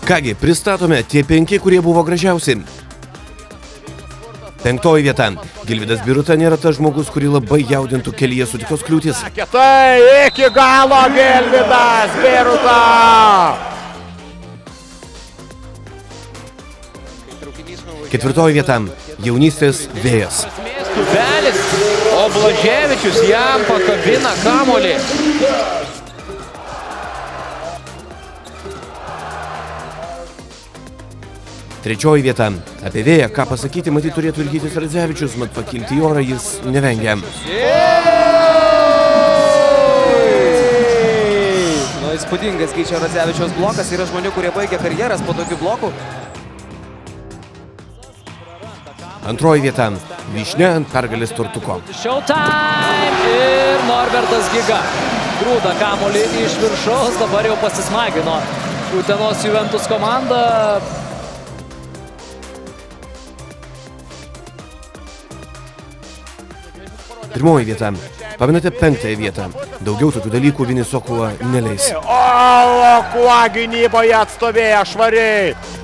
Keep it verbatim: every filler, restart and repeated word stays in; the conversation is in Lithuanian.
Kągi, pristatome tie penki, kurie buvo gražiausi. Penktoji vieta. Gilvydas Biruta nėra tas žmogus, kurį labai jaudintų kelyje sutikos kliūtis. Tai iki galo Gilvydas Biruta. Ketvirtoji vieta. Jaunystės vėjas. Tubelis, o Blaževičius jam pakabina kamuolį. Trečioji vieta. Apie vėją, ką pasakyti, matyt turėtų ilgytis Radzevičius, mat pakilti į orą jis nevengia. Nu, įspūdingas Gyčio Radzevičiaus blokas. Yra žmonių, kurie baigia karjeras po tokių blokų. Antroji vieta. Vyšnia ant pergalės tortuko. Showtime ir Norbertas Giga. Grūda kamuolį iš viršaus, dabar jau pasismagino Utenos Juventus komanda. Pirmoji vieta. Pamenate penktąją vietą. Daugiau tokių dalykų Vinis Okula neleis. O, kuo gynyboje atstovėja švariai.